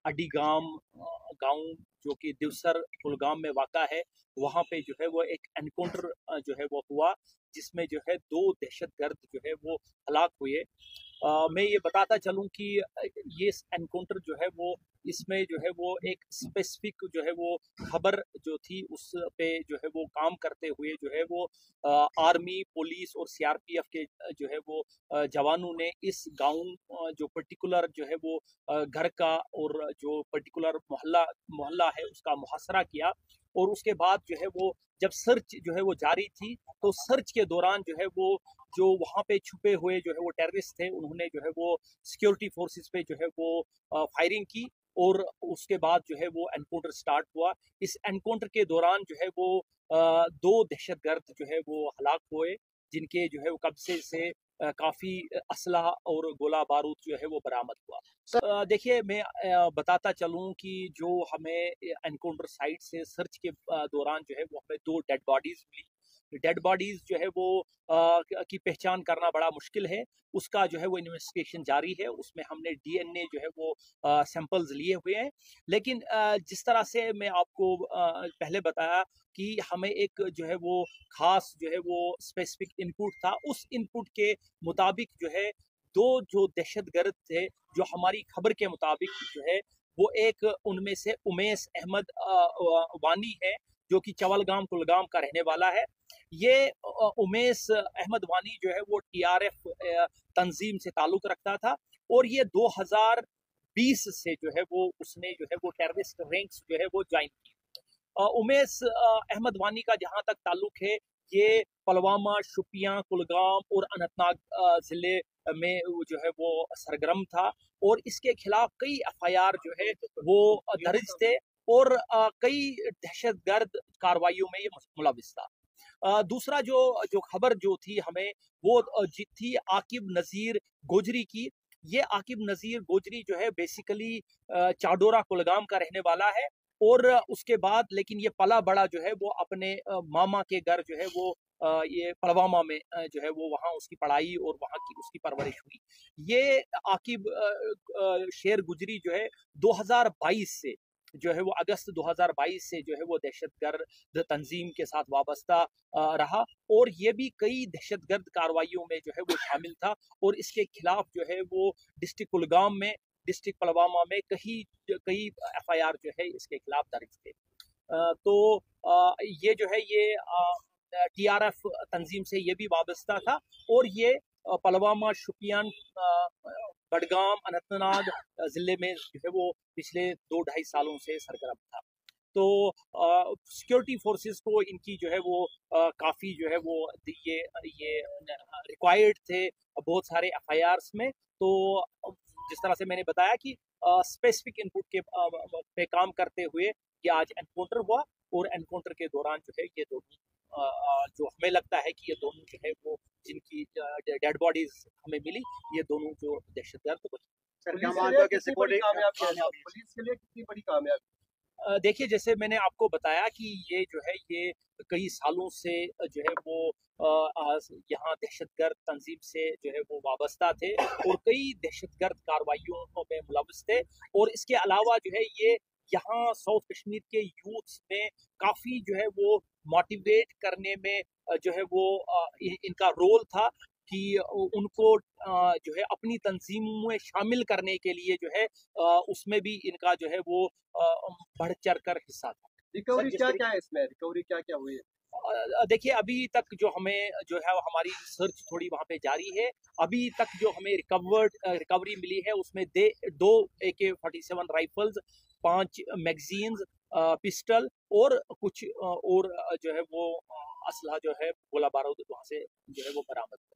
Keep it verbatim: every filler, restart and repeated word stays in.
अडीगाम गांव जो कि दिवसर कुलगाम में वाक़ा है, वहाँ पे जो है वो एक एनकाउंटर जो है वो हुआ, जिसमें जो है दो दहशतगर्द जो है वो हलाक हुए। आ, मैं ये बताता चलूं कि ये एनकाउंटर जो है वो इसमें जो है वो एक स्पेसिफिक जो है वो खबर जो थी उस पे जो है वो काम करते हुए जो है वो आ, आर्मी, पुलिस और सीआरपीएफ के जो है वो जवानों ने इस गांव जो पर्टिकुलर जो है वो घर का और जो पर्टिकुलर मोहल्ला मोहल्ला है उसका मुहासरा किया। और उसके बाद जो है वो जब सर्च जो है वो जारी थी, तो सर्च के दौरान जो है वो जो वहाँ पे छुपे हुए जो है वो टेररिस्ट थे, उन्होंने जो है वो सिक्योरिटी फोर्सेस पे जो है वो फायरिंग की और उसके बाद जो है वो एनकाउंटर स्टार्ट हुआ। इस एनकाउंटर के दौरान जो है वो दो दहशतगर्द जो है वो हलाक हुए, जिनके जो है वो कब्जे से काफ़ी असलहा और गोला बारूद जो है वो बरामद हुआ। देखिए, मैं बताता चलूं कि जो हमें एनकाउंटर साइट से सर्च के दौरान जो है वो हमें दो डेड बॉडीज मिली। डेड बॉडीज जो है वो आ, की पहचान करना बड़ा मुश्किल है, उसका जो है वो इन्वेस्टिगेशन जारी है। उसमें हमने डीएनए जो है वो सैंपल्स लिए हुए हैं। लेकिन आ, जिस तरह से मैं आपको आ, पहले बताया कि हमें एक जो है वो खास जो है वो स्पेसिफिक इनपुट था, उस इनपुट के मुताबिक जो है दो जो दहशतगर्द थे, जो हमारी खबर के मुताबिक जो है वो एक उनमें से उमेश अहमद वानी है, जो कि चवलगाम कुलगाम का रहने वाला है। ये उमेश अहमद वानी जो है वो टीआरएफ तंजीम से ताल्लुक रखता था और ये दो हज़ार बीस से जो है वो उसने जो है वो टेररिस्ट रैंक्स जो है वो ज्वाइन की। उमेश अहमद वानी का जहां तक ताल्लुक है, ये पुलवामा, शुपियां, कुलगाम और अनंतनाग जिले में जो है वो सरगर्म था और इसके खिलाफ कई एफ आई आर जो है वो दर्ज थे और कई दहशतगर्द कार्रवाइयों में ये मुलविस था। दूसरा जो जो खबर जो थी हमें वो थी आकिब नजीर गोजरी की। ये आकिब नजीर गोजरी जो है बेसिकली चाडोरा कुलगाम का रहने वाला है और उसके बाद लेकिन ये पला बड़ा जो है वो अपने मामा के घर जो है वो ये पुलवामा में जो है वो वहाँ उसकी पढ़ाई और वहाँ की उसकी परवरिश हुई। ये आकिब शेर गुजरी जो है दो हज़ार बाईस से जो है वो अगस्त दो हज़ार बाईस से जो है वो दहशतगर्द तंजीम के साथ वाबस्ता रहा और ये भी कई दहशतगर्द कार्रवाइयों में जो है वो शामिल था और इसके खिलाफ जो है वो डिस्ट्रिक्ट कुलगाम में, डिस्ट्रिक्ट पुलवामा में कई कई एफ आई आर जो है इसके खिलाफ दर्ज थे। तो ये जो है ये टीआरएफ तंजीम से ये भी वाबस्ता था और ये पुलवामा, शुपियान, बडगाम, अनंतनाग जिले में जो है वो पिछले दो ढाई सालों से सरगर्म था। तो सिक्योरिटी फोर्सेस को इनकी जो है वो आ, काफ़ी जो है वो ये ये रिक्वायर्ड थे बहुत सारे एफ आई आर्स में। तो जिस तरह से मैंने बताया कि स्पेसिफिक इनपुट के आ, पे काम करते हुए ये आज एनकाउंटर हुआ और एनकाउंटर के दौरान जो है ये दोनों जो हमें लगता है कि ये दोनों जो है वो जिनकी डेड बॉडीज हमें मिली, ये दोनों जो दहशतगर्द कामयाबी। देखिए, जैसे मैंने आपको बताया कि ये जो है ये कई सालों से जो है वो यहाँ दहशतगर्द तंजीम से जो है वो वाबस्ता थे और कई दहशतगर्द कार्रवाइयों में मुलविस थे और इसके अलावा जो है ये यहाँ साउथ कश्मीर के यूथ में काफ़ी जो है वो मोटिवेट करने में जो है वो इनका रोल था कि उनको जो है अपनी तंजीम में शामिल करने के लिए जो है उसमें भी इनका जो है वो बढ़ चढ़ कर हिस्सा था। रिकवरी क्या क्या है इसमें, रिकवरी क्या क्या हुई है? देखिए, अभी तक जो हमें जो है हमारी सर्च थोड़ी वहाँ पे जारी है। अभी तक जो हमें रिकवर्ड रिकवरी मिली है उसमें दे दो A K forty seven rifles, पांच मैगजीन्स, पिस्टल और कुछ और जो है वो असलहा जो है गोला बारूद वहाँ से जो है वो बरामद